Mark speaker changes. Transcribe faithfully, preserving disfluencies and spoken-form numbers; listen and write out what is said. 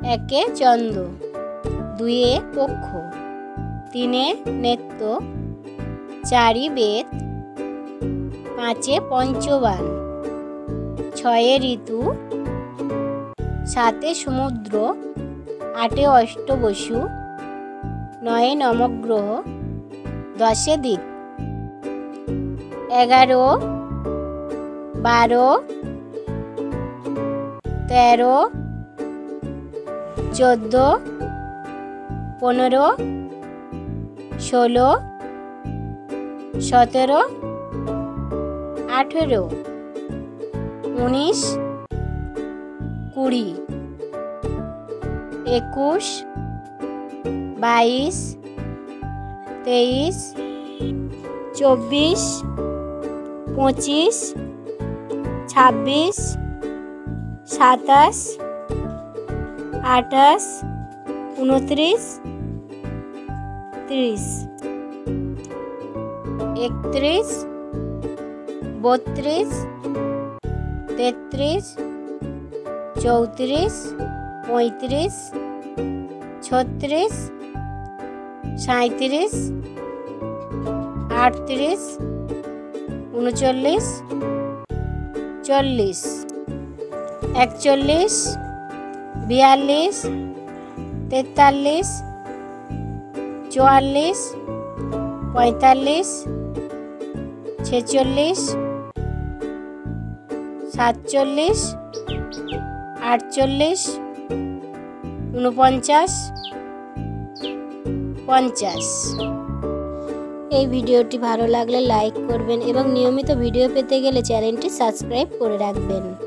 Speaker 1: একে চন্দ্র, দুয়ে পক্ষ, তিনে নেত্য, চারি বেদ, পাঁচে পঞ্চবান, ছয়ে ঋতু, সাতে সমুদ্র, আটে অষ্টবসু, নয়ে নবগ্রহ, দশে দিক, এগারো, বারো, তেরো, চোদ্দো, পনেরো, ষোলো, সতেরো, আঠেরো, উনিশ, কুড়ি, একুশ, বাইশ, তেইশ, চব্বিশ, পঁচিশ, ছাব্বিশ, সাতাশ, আঠাশ, উনত্রিশ, ত্রিশ, একত্রিশ, বত্রিশ, তেত্রিশ, চৌত্রিশ, পঁয়ত্রিশ, ছত্রিশ, সাঁইত্রিশ, আটত্রিশ, উনচল্লিশ, চল্লিশ, একচল্লিশ, বিয়াল্লিশ, তেতাল্লিশ, চুয়াল্লিশ, পঁয়তাল্লিশ, ছেচল্লিশ, সাতচল্লিশ, আটচল্লিশ, উনপঞ্চাশ, পঞ্চাশ। এই ভিডিওটি ভালো লাগলে লাইক করবেন এবং নিয়মিত ভিডিও পেতে গেলে চ্যানেলটি সাবস্ক্রাইব করে রাখবেন।